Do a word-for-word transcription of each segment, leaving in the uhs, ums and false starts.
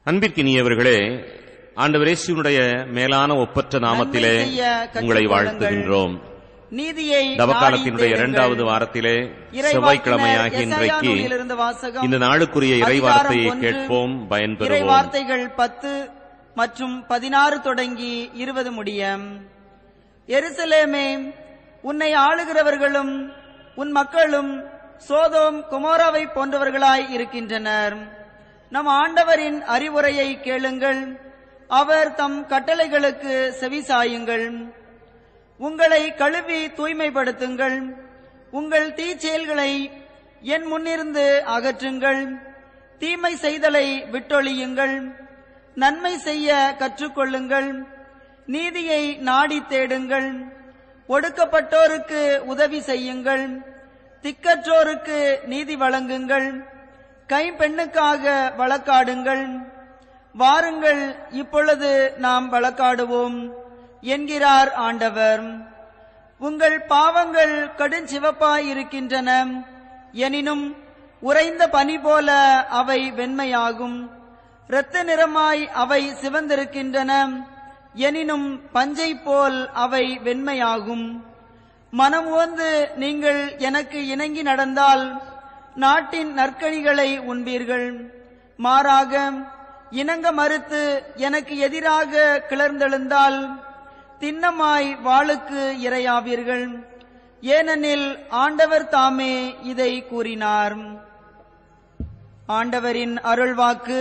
அன்பிற்கினியவர்களே, ஆண்டவர் இயேசுவினுடைய மேலான ஒப்பற்ற நாமத்திலே உங்களை வாழ்த்துகின்றோம். தவக்காலத்தினுடைய இரண்டாவது வாரத்திலே செவ்வாய்க்கிழமையாகிய இன்றைக்கு இந்த நாளுக்குரிய இறைவார்த்தையை கேட்போம், பயன்பெறுவோம். வார்த்தைகள் பத்து மற்றும் பதினாறு தொடங்கி இருபது முடிய. எருசலேமே, உன்னை ஆளுகிறவர்களும் உன் மக்களும் சோதோம் கொமோராவை போன்றவர்களாய் இருக்கின்றனர். நம் ஆண்டவரின் அறிவுரையை கேளுங்கள், அவர் தம் கட்டளைகளுக்கு செவிசாயுங்கள். உங்களை கழுவி தூய்மைப்படுத்துங்கள், உங்கள் தீச்செயல்களை என் முன்னிருந்து அகற்றுங்கள். தீமை செய்தலை விட்டொழியுங்கள், நன்மை செய்ய கற்றுக்கொள்ளுங்கள். நீதியை நாடி தேடுங்கள், ஒடுக்கப்பட்டோருக்கு உதவி செய்யுங்கள். திக்கற்றோருக்கு நீதி வழங்குங்கள், கைம்பெண்ணுக்காக வழக்காடுங்கள். வாருங்கள், இப்பொழுது நாம் வழக்காடுவோம் என்கிறார் ஆண்டவர். உங்கள் பாவங்கள் கடுஞ்சிவப்பாய் இருக்கின்றன, எனினும் உறைந்த பனி போல அவை வெண்மையாகும். இரத்த நிறமாய் அவை சிவந்திருக்கின்றன, எனினும் பஞ்சை போல் அவை வெண்மையாகும். மனம் உவந்து நீங்கள் எனக்கு இணங்கி நடந்தால் நாட்டின் நற்கனிகளை உண்பீர்கள். மாறாக இணங்க மறுத்து எனக்கு எதிராக கிளர்ந்தெழுந்தால் திண்ணமாய் வாளுக்கு இரையாவீர்கள். ஏனெனில் ஆண்டவர் தாமே இதை கூறினார். ஆண்டவரின் அருள்வாக்கு.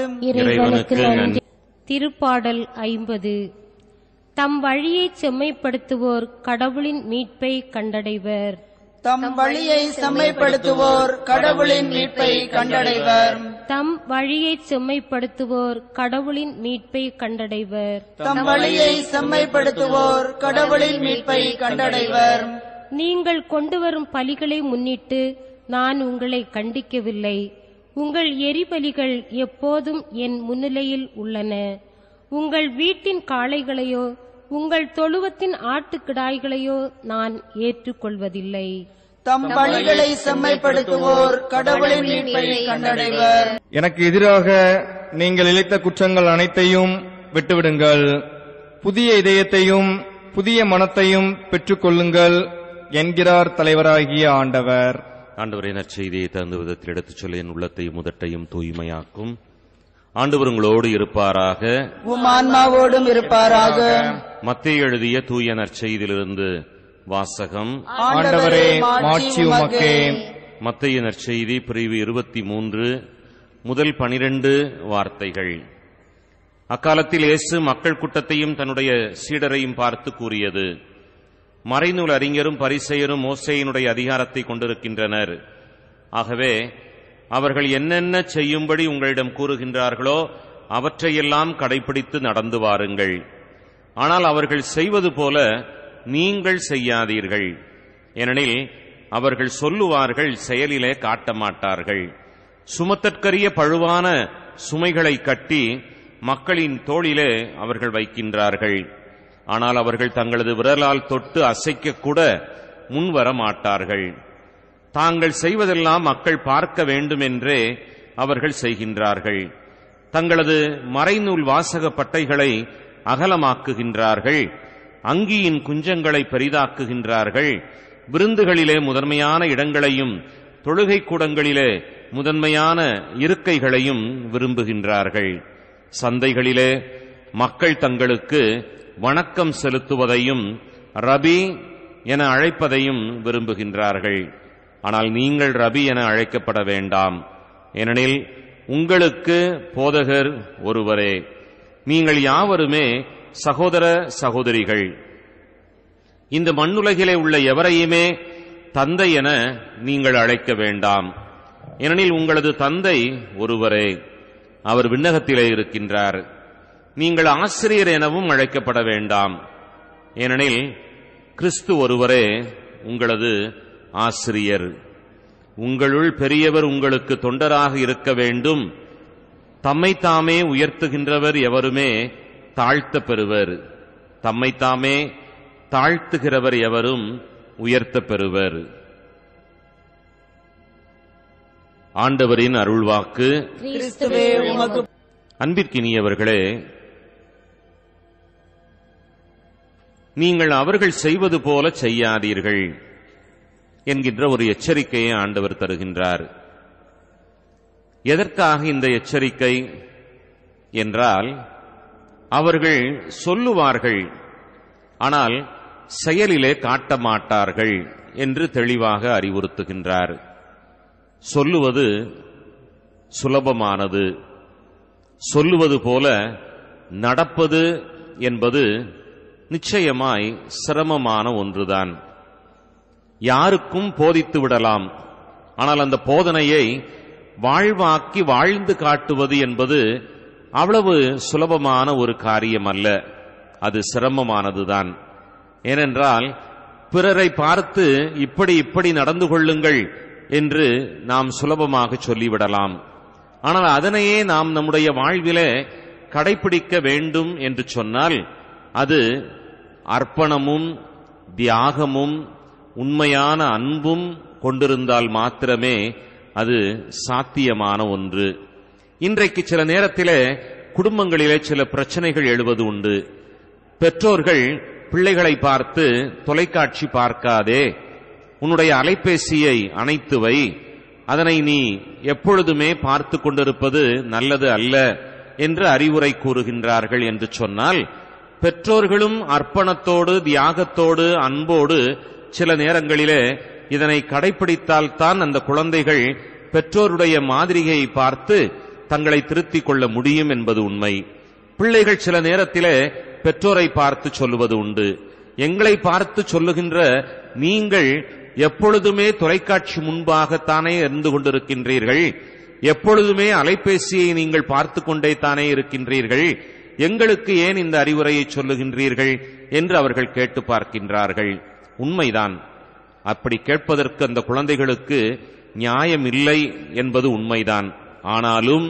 திருப்பாடல் ஐம்பது. தம் வழியை செம்மைப்படுத்துவோர் கடவுளின் மீட்பை கண்டடைவர். தம் வழியை செம்மைப்படுத்துவோர் கடவுளின் மீட்பை கண்டடைவர். தம் வழியை செம்மைப்படுத்துவோர் கடவுளின் மீட்பை கண்டடைவர். தம் வழியை செம்மைப்படுத்துவோர் கடவுளின் மீட்பை கண்டடைவர். நீங்கள் கொண்டு வரும் பலிகளை முன்னிட்டு நான் உங்களை கண்டிக்கவில்லை. உங்கள் எரிபலிகள் எப்போதும் என் முன்னிலையில் உள்ளன. உங்கள் வீட்டின் காளைகளையோ உங்கள் தொழுவத்தின் ஆட்டுக்கிடாய்களையோ நான் ஏற்றுக்கொள்வதில்லை. தம் வழிகளை செம்மைப்படுத்துவோர் கடவுளின் மீட்பை கண்டடைவர். எனக்கு எதிராக நீங்கள் இழைத்த குற்றங்கள் அனைத்தையும் விட்டுவிடுங்கள். புதிய இதயத்தையும் புதிய மனத்தையும் பெற்றுக் கொள்ளுங்கள் என்கிறார் தலைவராகிய ஆண்டவர். ஆண்டவரின் நற்செய்தியை தகுந்த விதத்தில் எடுத்துச் சொல்ல என் உள்ளத்தையும் முதட்டையும் தூய்மையாக்கும். ஆண்டவர் உங்களோடு இருப்பாராக, உம் ஆன்மாவோடும் இருப்பாராக. மத்தேயு எழுதிய தூய நற்செய்தியிலிருந்து வாசகம். ஆண்டவரே, மாட்சி உமக்கே. மத்தேயு நற்செய்தி பிரிவு இருபத்தி மூன்று முதல் பனிரெண்டு வார்த்தைகள். அக்காலத்தில் இயேசு மக்கள் கூட்டத்தையும் தன்னுடைய சீடரையும் பார்த்து கூறியது: மறைநூல் அறிஞரும் பரிசேயரும் மோசேயினுடைய அதிகாரத்தை கொண்டிருக்கின்றனர். ஆகவே அவர்கள் என்னென்ன செய்யும்படி உங்களிடம் கூறுகின்றார்களோ அவற்றையெல்லாம் கடைபிடித்து நடந்து வாருங்கள். ஆனால் அவர்கள் செய்வது போல நீங்கள் செய்யாதீர்கள். ஏனெனில் அவர்கள் சொல்லுவார்கள், செயலிலே காட்ட மாட்டார்கள். சுமத்தற்கரிய பழுவான சுமைகளை கட்டி மக்களின் தோளிலே அவர்கள் வைக்கின்றார்கள். ஆனால் அவர்கள் தங்களது விரலால் தொட்டு அசைக்க கூட முன்வர மாட்டார்கள். தாங்கள் செய்வதெல்லாம் மக்கள் பார்க்க வேண்டும் என்றே அவர்கள் செய்கின்றார்கள். தங்களது மறைநூல் வாசக பட்டைகளை அகலமாக்குகின்றார்கள், அங்கியின் குஞ்சங்களை பெரிதாக்குகின்றார்கள். விருந்துகளிலே முதன்மையான இடங்களையும் தொழுகை கூடங்களிலே முதன்மையான இருக்கைகளையும் விரும்புகின்றார்கள். சந்தைகளிலே மக்கள் தங்களுக்கு வணக்கம் செலுத்துவதையும் ரபி என அழைப்பதையும் விரும்புகின்றார்கள். ஆனால் நீங்கள் ரபி என அழைக்கப்பட வேண்டாம், ஏனெனில் உங்களுக்கு போதகர் ஒருவரே. நீங்கள் யாவருமே சகோதர சகோதரிகள். இந்த மண்ணுலகிலே உள்ள எவரையுமே தந்தை என நீங்கள் அழைக்க வேண்டாம், ஏனெனில் உங்களது தந்தை ஒருவரே, அவர் விண்ணகத்திலே இருக்கின்றார். நீங்கள் ஆசிரியர் எனவும் அழைக்கப்பட வேண்டாம், ஏனெனில் கிறிஸ்து ஒருவரே உங்களது ஆசிரியர். உங்களுள் பெரியவர் உங்களுக்கு தொண்டராக இருக்க வேண்டும். தம்மைத்தாமே உயர்த்துகின்றவர் எவருமே தாழ்த்த பெறுவர், தம்மைத்தாமே தாழ்த்துகிறவர் எவரும் உயர்த்த பெறுவர். ஆண்டவரின் அருள்வாக்கு. கிறிஸ்துவே உமக்கு அன்பிற்கினியவர்களே, நீங்கள் அவர்கள் செய்வது போல செய்யாதீர்கள் என்கின்ற ஒரு எச்சரிக்கையை ஆண்டவர் தருகின்றார். எதற்காக இந்த எச்சரிக்கை என்றால், அவர்கள் சொல்லுவார்கள், ஆனால் செயலிலே காட்ட மாட்டார்கள் என்று தெளிவாக அறிவுறுத்துகின்றார். சொல்லுவது சுலபமானது, சொல்லுவது போல நடப்பது என்பது நிச்சயமாய் சிரமமான ஒன்றுதான். யாருக்கும் போதித்து விடலாம், ஆனால் அந்த போதனையை வாழ்வாக்கி வாழ்ந்து காட்டுவது என்பது அவ்வளவு சுலபமான ஒரு காரியம் அல்ல. அது சிரமமானதுதான். ஏனென்றால் பிறரை பார்த்து இப்படி இப்படி நடந்து கொள்ளுங்கள் என்று நாம் சுலபமாக சொல்லிவிடலாம். ஆனால் அதனையே நாம் நம்முடைய வாழ்விலே கடைபிடிக்க வேண்டும் என்று சொன்னால் அது அர்ப்பணமும் தியாகமும் உண்மையான அன்பும் கொண்டிருந்தால் மாத்திரமே அது சாத்தியமான ஒன்று. இன்றைக்கு சில நேரத்திலே குடும்பங்களிலே சில பிரச்சனைகள் எழுவது உண்டு. பெற்றோர்கள் பிள்ளைகளை பார்த்து தொலைக்காட்சி பார்க்காதே, உன்னுடைய அலைபேசியை அணைத்து வை, அதனை நீ எப்பொழுதுமே பார்த்து கொண்டிருப்பது நல்லது அல்ல என்று அறிவுரை கூறுகின்றார்கள் என்று சொன்னால், பெற்றோர்களும் அர்ப்பணத்தோடு தியாகத்தோடு அன்போடு சில நேரங்களிலே இதனை கடைபிடித்தால்தான் அந்த குழந்தைகள் பெற்றோருடைய மாதிரியை பார்த்து தங்களை திருத்திக் கொள்ள முடியும் என்பது உண்மை. பிள்ளைகள் சில நேரத்திலே பெற்றோரை பார்த்து சொல்லுவது உண்டு. எங்களை பார்த்து சொல்லுகின்ற நீங்கள் எப்பொழுதுமே தொலைக்காட்சி முன்பாகத்தானே இருந்து கொண்டிருக்கின்றீர்கள், எப்பொழுதுமே அலைபேசியை நீங்கள் பார்த்து கொண்டே தானே இருக்கின்றீர்கள், எங்களுக்கு ஏன் இந்த அறிவுரையை சொல்லுகின்றீர்கள் என்று அவர்கள் கேட்டு பார்க்கின்றார்கள். உண்மைதான். அப்படி கேட்பதற்கு அந்த குழந்தைகளுக்கு நியாயம் இல்லை என்பது உண்மைதான். ஆனாலும்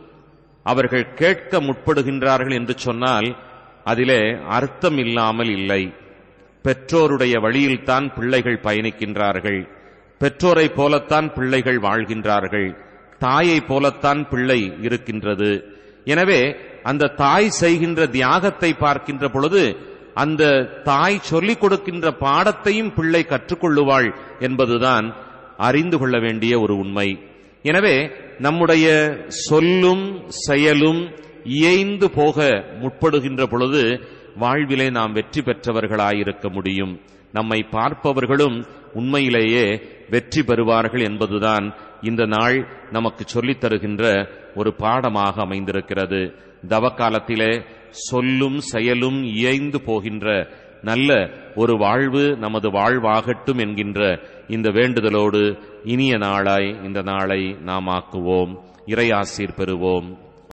அவர்கள் கேட்க முற்படுகின்றார்கள் என்று சொன்னால் அதிலே அர்த்தம் இல்லாமல் இல்லை. பெற்றோருடைய வழியில்தான் பிள்ளைகள் பயணிக்கின்றார்கள். பெற்றோரை போலத்தான் பிள்ளைகள் வாழ்கின்றார்கள். தாயை போலத்தான் பிள்ளை இருக்கின்றது. எனவே அந்த தாய் செய்கின்ற தியாகத்தை பார்க்கின்ற பொழுது அந்த தாய் சொல்லிக் கொடுக்கின்ற பாடத்தையும் பிள்ளை கற்றுக்கொள்ளுவாள் என்பதுதான் அறிந்து கொள்ள வேண்டிய ஒரு உண்மை. எனவே நம்முடைய சொல்லும் செயலும் இயைந்து போக முற்படுகின்ற பொழுது வாழ்விலே நாம் வெற்றி பெற்றவர்களாயிருக்க முடியும். நம்மை பார்ப்பவர்களும் உண்மையிலேயே வெற்றி பெறுவார்கள் என்பதுதான் இந்த நாள் நமக்கு சொல்லித் தருகின்ற ஒரு பாடமாக அமைந்திருக்கிறது. தவக்காலத்திலே சொல்லும் செயலும் இயைந்து போகின்ற நல்ல ஒரு வாழ்வு நமது வாழ்வாகட்டும் என்கின்ற இந்த வேண்டுதலோடு இனிய நாளாய் இந்த நாளை நாம் ஆக்குவோம். இறையாசீர் பெறுவோம்.